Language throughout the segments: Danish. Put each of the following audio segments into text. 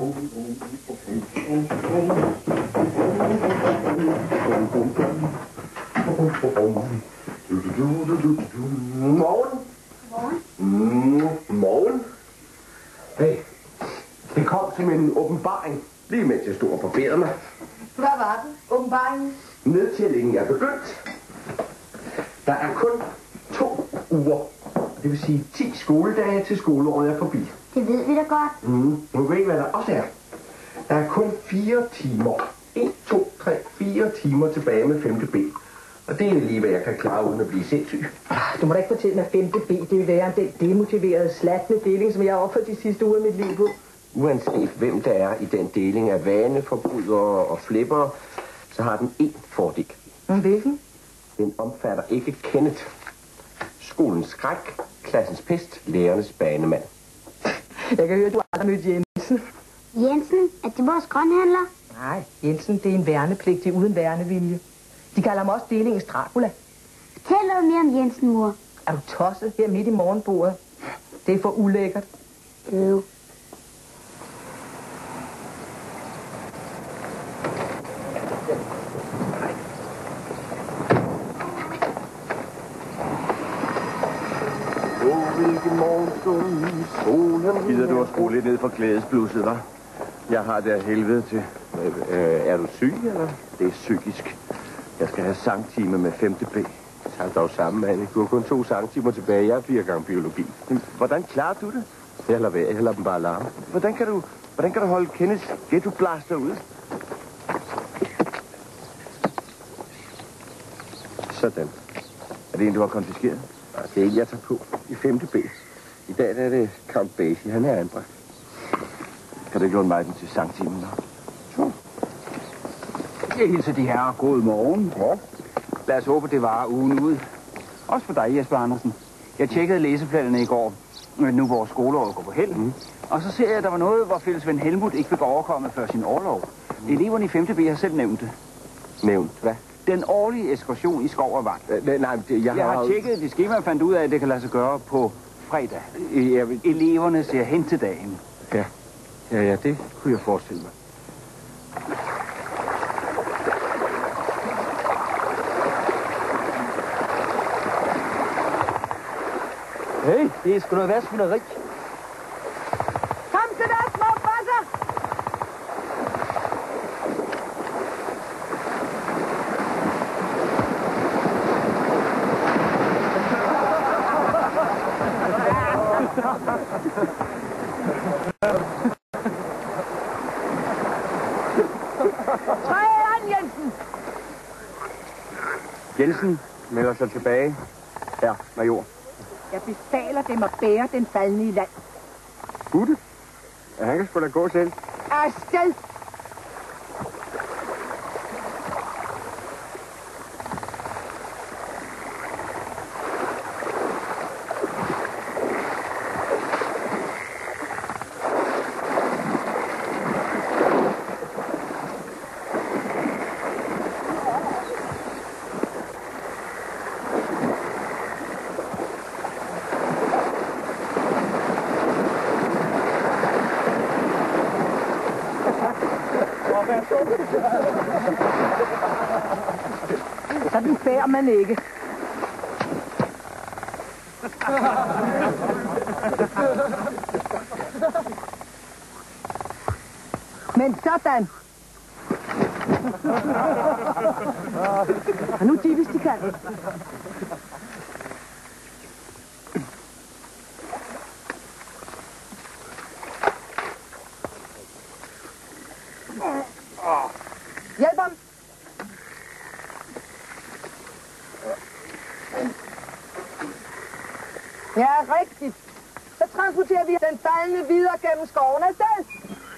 Morgen. Morgen. Hey, det kom som en åbenbaring, lige mens jeg stod og barberede mig. Hvad var det? Åbenbaringen? Nedtællingen er begyndt. Der er kun 2 uger. Det vil sige 10 skoledage til skoleåret er forbi. Det ved vi da godt. Nu ved I, hvad der også er. Der er kun 4 timer. 1, 2, 3, 4 timer tilbage med 5. B. Og det er lige, hvad jeg kan klare uden at blive sindssyg. Du må da ikke fortælle mig 5. B. Det vil være den demotiverede, slatne deling, som jeg har opført de sidste uger af mit liv på. Uanset hvem der er i den deling af vaneforbrydere og flippere, så har den én fordel. Hvilken? Den omfatter ikke Kenneth. Skolens skræk, klassens pest, lærernes banemand. Jeg kan høre, du aldrig mødt Jensen. Jensen? Er det vores grønhandler? Nej, Jensen, det er en værnepligtig uden værnevilje. De kalder ham også delingens Dracula. Fortæl noget mere om Jensen, mor. Er du tosset her midt i morgenbordet? Det er for ulækkert. Jo. Hvilken morgenstund solen... Gider du at skrue lidt ned for glædesblusset, hva'? Jeg har det af helvede til. Er du syg, eller? Det er psykisk. Jeg skal have sangtime med 5. B. Tak dog sammen, Anne. Du har kun 2 sangtimer tilbage. Jeg er 4 gange biologi. Hvordan klarer du det? Jeg lader være. Jeg lader dem bare larme. Hvordan kan du holde Kenneths ghettoblaster ude? Sådan. Er det en, du har konfiskeret? Det er en, jeg tager på i 5. B. I dag er det Count Basie. Han er anbragt. Kan du ikke låne mig den til sangtimen, da? Så. Jeg hilser de her god morgen. Ja. Lad os håbe, det varer ugen ud. Også for dig, Jesper Andersen. Jeg tjekkede læseplanerne i går, nu hvor skoleåret går på held. Og så ser jeg, at der var noget, hvor fællesven Helmut ikke fik overkomme før sin orlov. Eleverne i 5. B har selv nævnt det. Nævnt, hvad? Den årlige ekskursion i skov og vand. Nej, Jeg har tjekket det skema og fandt ud af, at det kan lade sig gøre på fredag. Eleverne ser hen til dagen. Ja, det kunne jeg forestille mig. Hey, det er sgu noget værtsfunderi. Kom til dig, små basser! Jensen! Jensen melder sig tilbage. Herr major. Jeg befaler dem at bære den faldne i land. Gutte? Ja, han kan sgu da gå selv. Afsted! Sådan bærer man ikke. Men sådan. Og nu de, hvis de kan. Hjælp ham. Ja, rigtigt. Så transporterer vi den faldende videre gennem skoven afsted.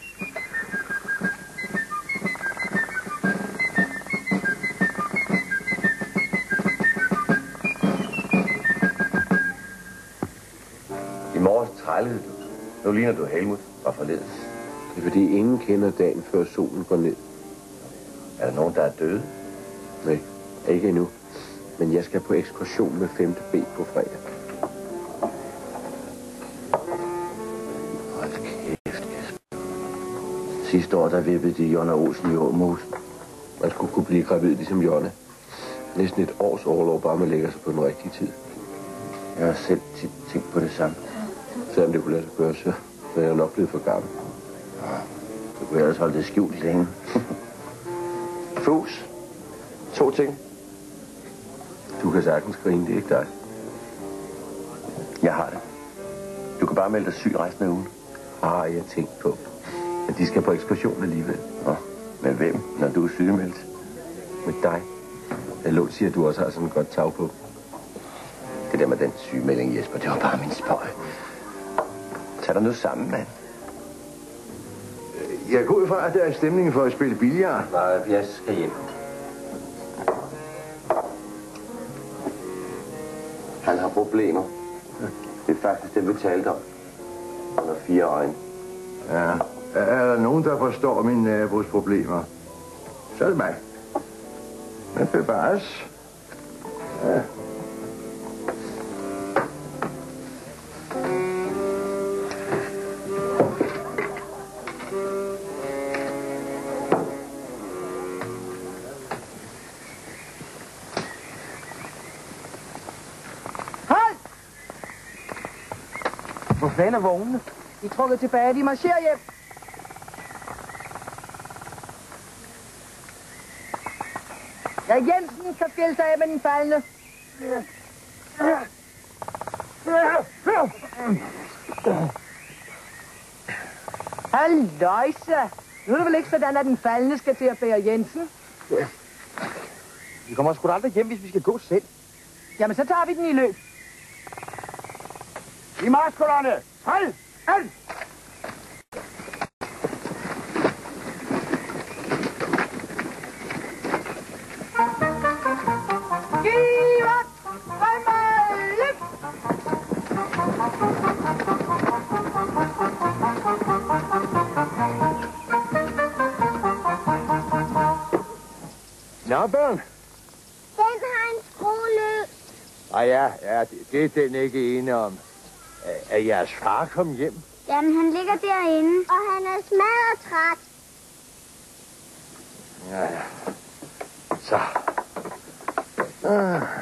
I morges trællede du. Nu ligner du Helmut fra forledes. Det er fordi ingen kender dagen før solen går ned. Er der nogen, der er døde? Nej, ikke endnu. Men jeg skal på ekskursion med 5. B på fredag. Hold kæft, Jesper. Sidste år, der vippede de Jonna Olsen i Åmosen. Man skulle kunne blive gravid ligesom Jonna. Næsten et års overlov, bare man lægger sig på den rigtige tid. Jeg har selv tit tænkt på det samme. Selvom det kunne lade sig gøre, så er jeg nok blevet for gammel. Så kunne jeg ellers holde det skjult længe. Fus. 2 ting. Du kan sagtens grine, det er ikke dig. Jeg har det. Du kan bare melde dig syg resten af ugen. Har jeg tænkt på. Men de skal på ekskursion alligevel. Nå, med hvem, når du er sygemeldt? Med dig. Jeg lå siger, at du også har sådan et godt tag på. Det der med den sygemelding, Jesper, det var bare min spøj. Tag dig nu sammen, mand. Jeg går ud fra, at der er stemning for at spille billard. Nej, jeg skal hjem. Han har problemer. Det er faktisk det, vi talte om. Han har 4 øjne. Ja. Er der nogen, der forstår min nabos problemer? Så er det mig. Men bevares. Ja. Hvor fanden er vognene? De er trukket tilbage, de marcherer hjem. Ja, Jensen kan skille sig af med den faldende. Halløjsa! Nu er det vel ikke sådan, at den faldende skal til at bære Jensen? Vi kommer sgu da aldrig hjem, hvis vi skal gå selv. Jamen, så tager vi den i løb. I marchkolonne! Hold! Hold! Nå, børn. Den har en skrueløs. Ja, det er den ikke ene om. Er jeres far kommet hjem? Jamen, han ligger derinde. Og han er smadret træt. Ja. Så.